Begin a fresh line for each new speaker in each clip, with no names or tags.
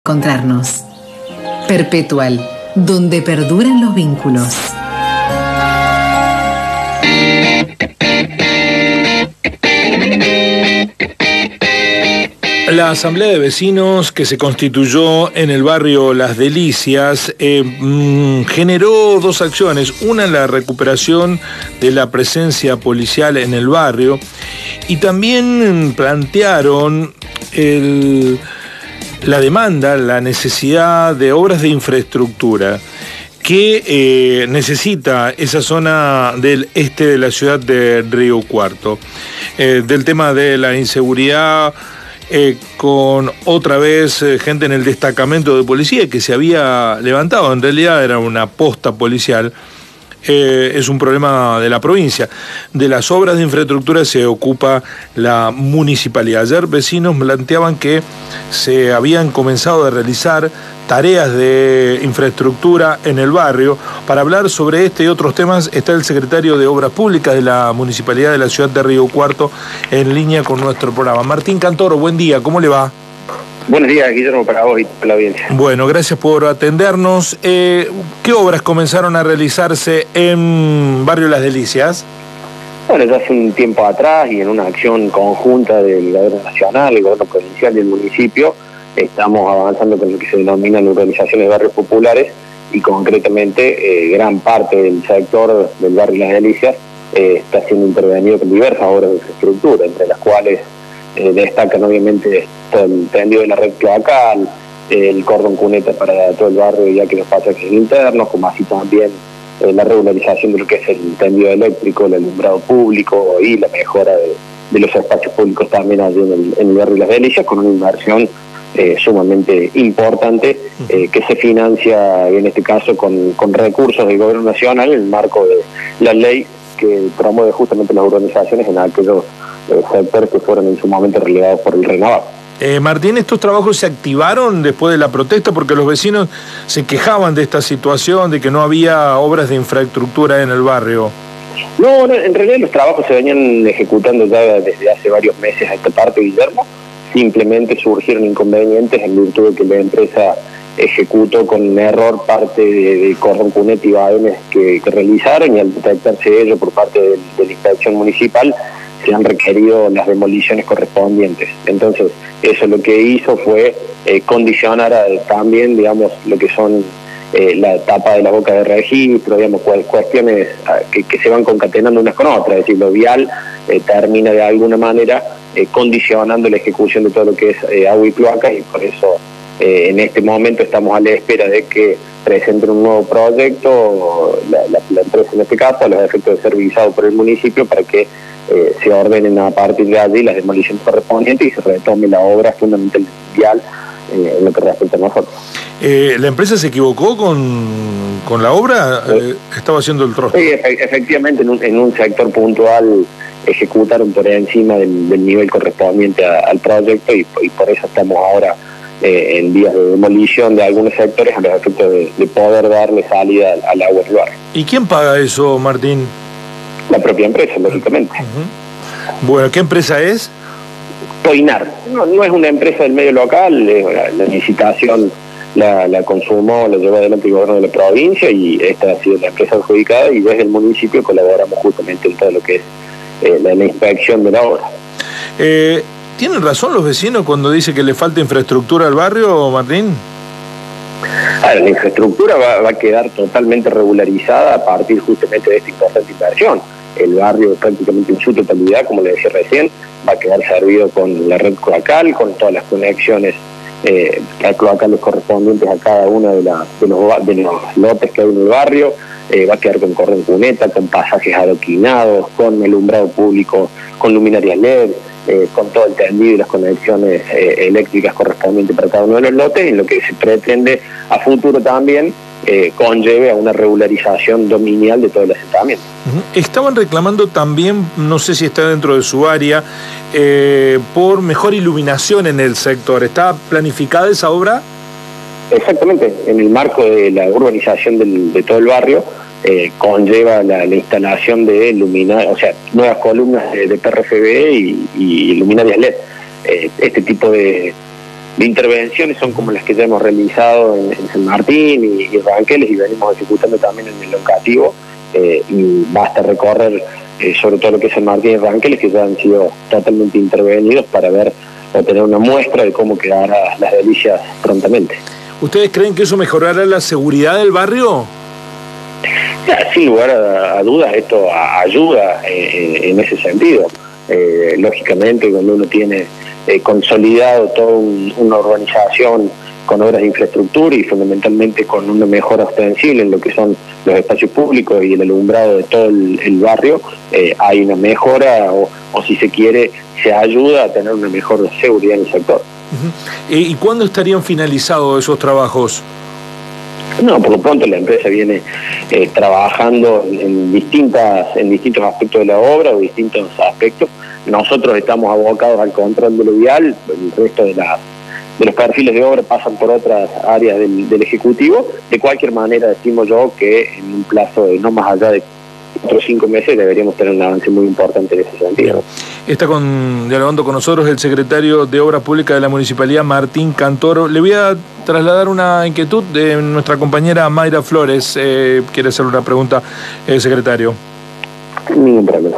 Encontrarnos. Perpetual, donde perduran los vínculos.
La Asamblea de Vecinos que se constituyó en el barrio Las Delicias generó dos acciones. Una, la recuperación de la presencia policial en el barrio, y también plantearon la demanda, la necesidad de obras de infraestructura que necesita esa zona del este de la ciudad de Río Cuarto. Del tema de la inseguridad, con otra vez gente en el destacamento de policía que se había levantado, en realidad era una posta policial. Es un problema de la provincia. De las obras de infraestructura se ocupa la municipalidad. Ayer vecinos planteaban que se habían comenzado a realizar tareas de infraestructura en el barrio. Para hablar sobre este y otros temas está el secretario de Obras Públicas de la Municipalidad de la ciudad de Río Cuarto en línea con nuestro programa. Martín Cantoro, buen día, ¿cómo le va?
Buenos días, Guillermo, para vos y para la audiencia.
Bueno, gracias por atendernos. ¿Qué obras comenzaron a realizarse en Barrio Las Delicias?
Bueno, ya hace un tiempo atrás y en una acción conjunta del gobierno nacional, el gobierno provincial y el municipio, estamos avanzando con lo que se denominan organizaciones de barrios populares, y concretamente gran parte del sector del barrio Las Delicias está siendo intervenido con diversas obras de infraestructura, entre las cuales destacan obviamente todo el tendido de la red cloacal, el cordón cuneta para todo el barrio, ya que los pasajes internos, como así también la regularización de lo que es el tendido eléctrico, el alumbrado público y la mejora de los espacios públicos también allí en el barrio Las Delicias, con una inversión sumamente importante que se financia en este caso con recursos del gobierno nacional en el marco de la ley que promueve justamente las urbanizaciones en aquellos sectores que fueron en su momento relegados por el RENAVAP.
Martín, ¿estos trabajos se activaron después de la protesta? Porque los vecinos se quejaban de esta situación, de que no había obras de infraestructura en el barrio.
No, en realidad los trabajos se venían ejecutando ya desde hace varios meses a esta parte, Guillermo. Simplemente surgieron inconvenientes en virtud de que la empresa ejecutó con error parte de cordón cuneta y vagones que realizaron, y al detectarse ello por parte de la inspección municipal se han requerido las demoliciones correspondientes. Entonces, eso lo que hizo fue condicionar también, digamos, lo que son la etapa de la boca de registro, digamos, cuestiones que se van concatenando unas con otras. Es decir, lo vial termina de alguna manera condicionando la ejecución de todo lo que es agua y cloacas, y por eso en este momento estamos a la espera de que presenten un nuevo proyecto, la empresa en este caso, a los efectos de ser visado por el municipio, para que se ordenen a partir de allí las demoliciones correspondientes y se retome la obra fundamental vial en lo que respecta a nosotros.
¿La empresa se equivocó con la obra? Estaba haciendo el trozo.
Sí, efectivamente, en un sector puntual ejecutaron por encima del nivel correspondiente al proyecto, y por eso estamos ahora en vías de demolición de algunos sectores a los efectos de poder darle salida al agua del barrio.
¿Y quién paga eso, Martín?
La propia empresa, lógicamente.
Bueno, ¿qué empresa es?
Toinar. No es una empresa del medio local, la licitación la consumó, la llevó adelante el gobierno de la provincia, y esta ha sido la empresa adjudicada, y desde el municipio colaboramos justamente en todo lo que es la inspección de la obra.
¿Tienen razón los vecinos cuando dice que le falta infraestructura al barrio, Martín?
La infraestructura va a quedar totalmente regularizada a partir justamente de esta importante inversión. El barrio prácticamente en su totalidad, como le decía recién, va a quedar servido con la red cloacal, con todas las conexiones cloacales correspondientes a cada uno de los lotes que hay en el barrio. Va a quedar con cordón cuneta, con pasajes adoquinados, con alumbrado público, con luminarias LED, con todo el tendido y las conexiones eléctricas correspondientes para cada uno de los lotes, en lo que se pretende a futuro también conlleve a una regularización dominial de todo el asentamiento.
Estaban reclamando también, no sé si está dentro de su área, por mejor iluminación en el sector. ¿Está planificada esa obra?
Exactamente, en el marco de la urbanización de todo el barrio, conlleva la instalación de luminarias, o sea, nuevas columnas de PRFB y luminarias LED. Este tipo de intervenciones son como las que ya hemos realizado en San Martín y Ranqueles, y venimos ejecutando también en el Loncativo, y basta recorrer sobre todo lo que es San Martín y Ranqueles, que ya han sido totalmente intervenidos para ver o tener una muestra de cómo quedará Las Delicias prontamente.
¿Ustedes creen que eso mejorará la seguridad del barrio?
Sin lugar a dudas, esto ayuda en ese sentido. Lógicamente, cuando uno tiene consolidado toda una urbanización con obras de infraestructura y fundamentalmente con una mejora ostensible en lo que son los espacios públicos y el alumbrado de todo el barrio, hay una mejora o si se quiere, se ayuda a tener una mejor seguridad en el sector.
¿Y cuándo estarían finalizados esos trabajos?
No, por lo pronto la empresa viene trabajando en distintos aspectos de la obra o distintos aspectos. Nosotros estamos abocados al control de lo vial, el resto de los perfiles de obra pasan por otras áreas del Ejecutivo. De cualquier manera, decimos yo que en un plazo de no más allá de 4 o 5 meses deberíamos tener un avance muy importante en ese sentido.
Está dialogando con nosotros el secretario de Obras Públicas de la Municipalidad, Martín Cantoro. Le voy a trasladar una inquietud de nuestra compañera Mayra Flores. Quiere hacer una pregunta, secretario.
Ningún problema.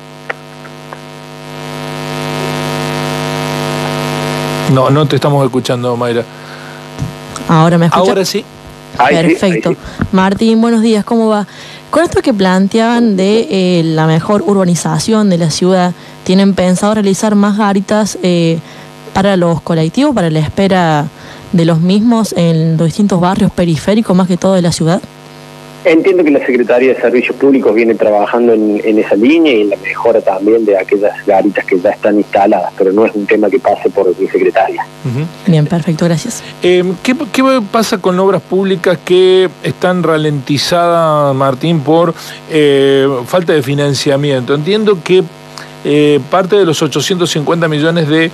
No te estamos escuchando, Mayra.
¿Ahora me escucha?
Ahora sí.
Perfecto.
Ahí sí.
Martín, buenos días, ¿cómo va? Con esto que planteaban de la mejor urbanización de la ciudad, ¿tienen pensado realizar más garitas para los colectivos, para la espera de los mismos en los distintos barrios periféricos, más que todo de la ciudad?
Entiendo que la Secretaría de Servicios Públicos viene trabajando en esa línea y en la mejora también de aquellas garitas que ya están instaladas, pero no es un tema que pase por mi secretaria.
Bien, perfecto, gracias.
¿Qué pasa con obras públicas que están ralentizadas, Martín, por falta de financiamiento? Entiendo que parte de los 850 millones de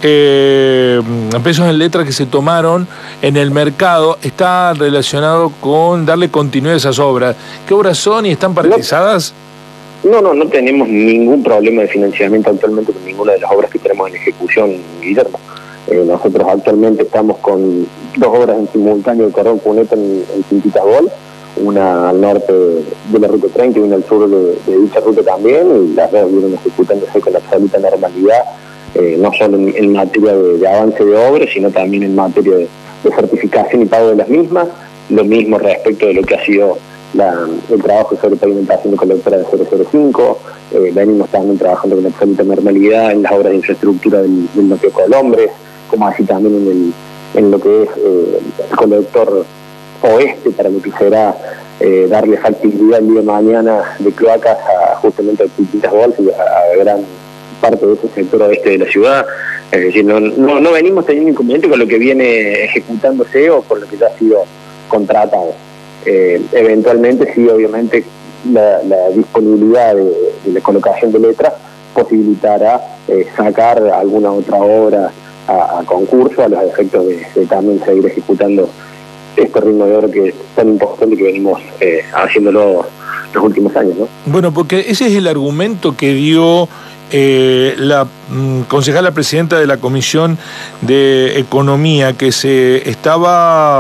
pesos en letra que se tomaron en el mercado está relacionado con darle continuidad a esas obras. ¿Qué obras son y están paralizadas?
No tenemos ningún problema de financiamiento actualmente con ninguna de las obras que tenemos en ejecución, Guillermo. Nosotros actualmente estamos con 2 obras en simultáneo de Cordón Cuneta en Quintitas Gol, una al norte de la ruta 30 y una al sur de dicha ruta también, y las dos vienen ejecutándose con absoluta normalidad, no solo en materia de avance de obras, sino también en materia de certificación y pago de las mismas. Lo mismo respecto de lo que ha sido el trabajo sobre pavimentación de colectora de 005, venimos también trabajando con absoluta normalidad en las obras de infraestructura del Noqueo Colombres, como así también en lo que es el colector oeste, para lo que será darle factibilidad el día de mañana de cloacas justamente a Quintitas Gol y a gran parte de ese sector oeste de la ciudad. Es decir, no venimos teniendo inconveniente con lo que viene ejecutándose o con lo que ya ha sido contratado. Eventualmente sí, obviamente la disponibilidad de la colocación de letras posibilitará sacar alguna otra obra a concurso a los efectos de también seguir ejecutando este ritmo de obra que es tan importante que venimos haciéndolo los últimos años, ¿no?
Bueno, porque ese es el argumento que dio la concejala presidenta de la Comisión de Economía, que se estaba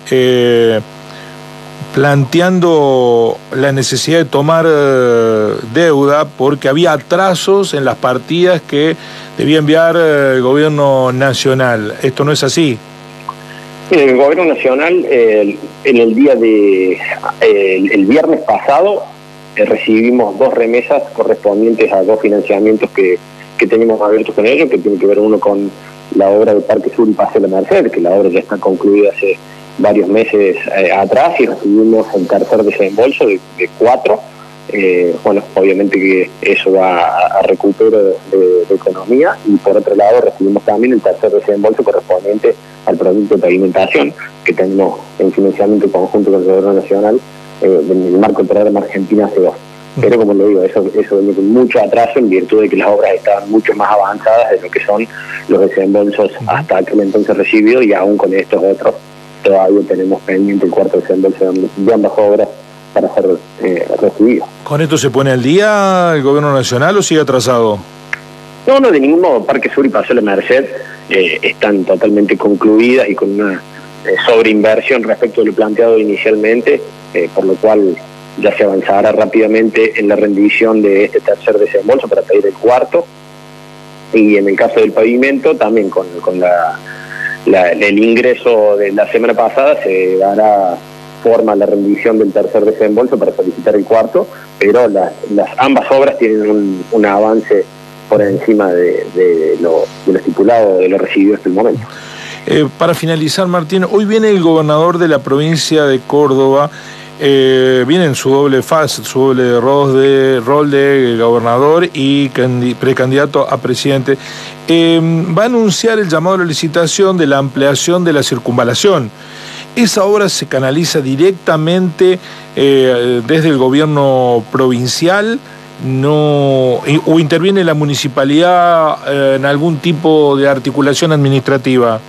planteando la necesidad de tomar deuda porque había atrasos en las partidas que debía enviar el gobierno nacional. ¿Esto no es así?
El gobierno nacional, en el día el viernes pasado, recibimos 2 remesas correspondientes a 2 financiamientos que tenemos abiertos con ellos, que tiene que ver uno con la obra de Parque Sur y Paseo La Merced, que la obra ya está concluida hace varios meses atrás, y recibimos el tercer desembolso de 4. Bueno, obviamente que eso va a recupero de economía, y por otro lado recibimos también el tercer desembolso correspondiente al proyecto de pavimentación que tenemos en financiamiento conjunto con el gobierno nacional en el marco del programa Argentina C2. Pero como le digo, eso viene con mucho atraso en virtud de que las obras estaban mucho más avanzadas de lo que son los desembolsos hasta aquel entonces recibidos, y aún con estos otros todavía tenemos pendiente el cuarto desembolso de ambas obras para ser recibido.
¿Con esto se pone al día el gobierno nacional o sigue atrasado?
No, de ningún modo. Parque Sur y Paseo La Merced están totalmente concluidas y con una sobreinversión respecto a lo planteado inicialmente, por lo cual ya se avanzará rápidamente en la rendición de este tercer desembolso para pedir el cuarto, y en el caso del pavimento también con el ingreso de la semana pasada se dará forma a la rendición del tercer desembolso para solicitar el cuarto, pero ambas obras tienen un avance por encima de lo estipulado, de lo recibido hasta el momento.
Para finalizar, Martín, hoy viene el gobernador de la provincia de Córdoba, viene en su doble fase, su doble rol de gobernador y precandidato a presidente. Va a anunciar el llamado a la licitación de la ampliación de la circunvalación. ¿Esa obra se canaliza directamente desde el gobierno provincial? ¿O interviene la municipalidad en algún tipo de articulación administrativa?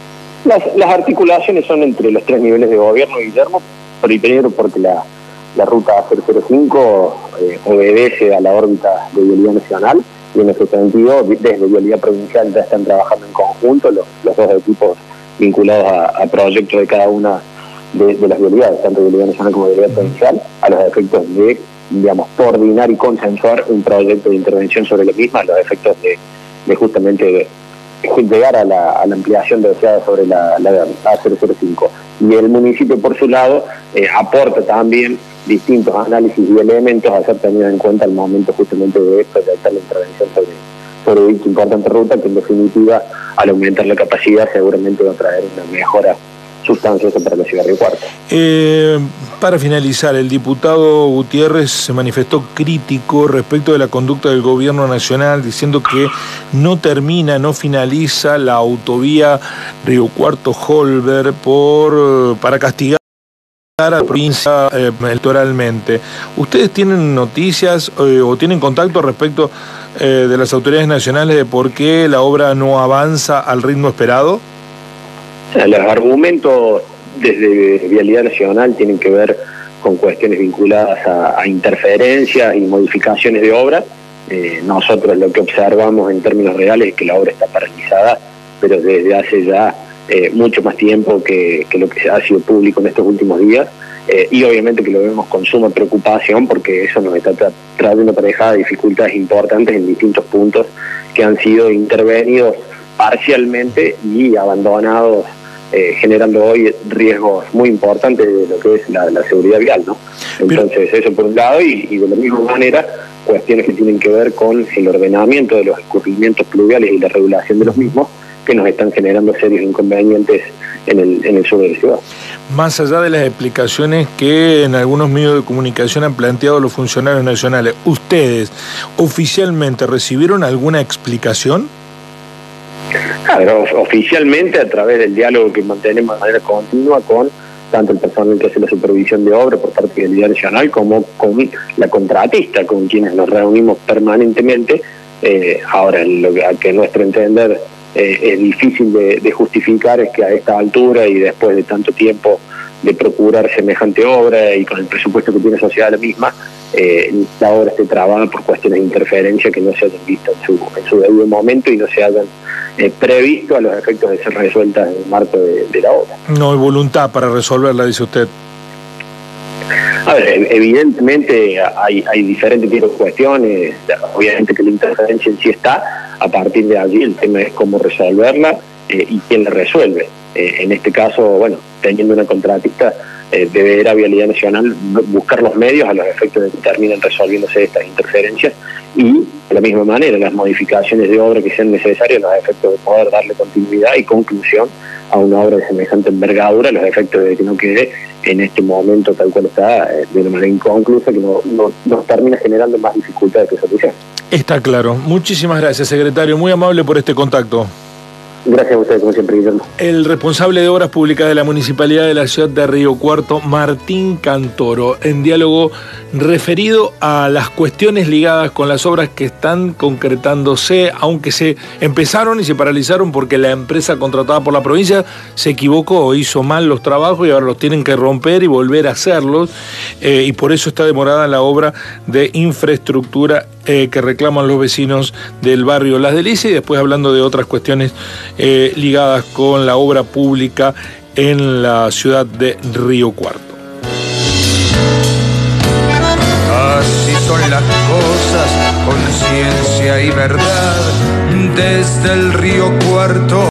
Las articulaciones son entre los tres niveles de gobierno, Guillermo. Primero porque la ruta 005 obedece a la órbita de vialidad nacional, y en ese sentido desde vialidad provincial ya están trabajando en conjunto los dos equipos vinculados a proyectos de cada una de las vialidades, tanto vialidad nacional como vialidad provincial, a los efectos de, digamos, coordinar y consensuar un proyecto de intervención sobre la misma, a los efectos de justamente llegar a la ampliación deseada sobre la A005. Y el municipio, por su lado, aporta también distintos análisis y elementos a ser tenidos en cuenta al momento justamente de proyectar la intervención sobre dicha importante ruta, que en definitiva, al aumentar la capacidad, seguramente va a traer una mejora sustanciosa para la ciudad de Río Cuarto.
Para finalizar, el diputado Gutiérrez se manifestó crítico respecto de la conducta del gobierno nacional, diciendo que no finaliza la autovía Río Cuarto-Holber para castigar a la provincia electoralmente. ¿Ustedes tienen noticias o tienen contacto respecto de las autoridades nacionales de por qué la obra no avanza al ritmo esperado?
Los argumentos desde Vialidad Nacional tienen que ver con cuestiones vinculadas a interferencias y modificaciones de obras. Nosotros lo que observamos en términos reales es que la obra está paralizada, pero desde hace ya mucho más tiempo que lo que ha sido público en estos últimos días, y obviamente que lo vemos con suma preocupación porque eso nos está trayendo aparejada dificultades importantes en distintos puntos que han sido intervenidos parcialmente y abandonados, generando hoy riesgos muy importantes de lo que es la seguridad vial, ¿no? Entonces, eso por un lado, y de la misma manera, cuestiones que tienen que ver con el ordenamiento de los escurrimientos pluviales y la regulación de los mismos, que nos están generando serios inconvenientes en el sur de la ciudad.
Más allá de las explicaciones que en algunos medios de comunicación han planteado los funcionarios nacionales, ¿ustedes oficialmente recibieron alguna explicación?
Claro, oficialmente a través del diálogo que mantenemos de manera continua con tanto el personal que hace la supervisión de obra por parte de Vialidad Nacional como con la contratista, con quienes nos reunimos permanentemente. Ahora, lo que a nuestro entender es difícil de justificar es que a esta altura y después de tanto tiempo de procurar semejante obra y con el presupuesto que tiene asociada la misma, la obra esté trabada por cuestiones de interferencia que no se hayan visto en su debido momento y no se hayan previsto a los efectos de ser resueltas en el marco de la obra.
No hay voluntad para resolverla, dice usted.
A ver, evidentemente hay diferentes tipos de cuestiones, obviamente que la interferencia en sí está, a partir de allí el tema es cómo resolverla y quién la resuelve. En este caso, bueno, teniendo una contratista, deberá Vialidad Nacional buscar los medios a los efectos de que terminen resolviéndose estas interferencias y de la misma manera las modificaciones de obra que sean necesarias a los efectos de poder darle continuidad y conclusión a una obra de semejante envergadura, a los efectos de que no quede en este momento tal cual está de una manera inconclusa, que nos termina generando más dificultades que solución.
Está claro. Muchísimas gracias, secretario. Muy amable por este contacto.
Gracias a ustedes, como siempre, Guillermo.
El responsable de Obras Públicas de la Municipalidad de la ciudad de Río Cuarto, Martín Cantoro, en diálogo referido a las cuestiones ligadas con las obras que están concretándose, aunque se empezaron y se paralizaron porque la empresa contratada por la provincia se equivocó, hizo mal los trabajos y ahora los tienen que romper y volver a hacerlos, y por eso está demorada la obra de infraestructura que reclaman los vecinos del barrio Las Delicias, y después hablando de otras cuestiones ligadas con la obra pública en la ciudad de Río Cuarto.
Así son las cosas, con ciencia y verdad, desde el Río Cuarto.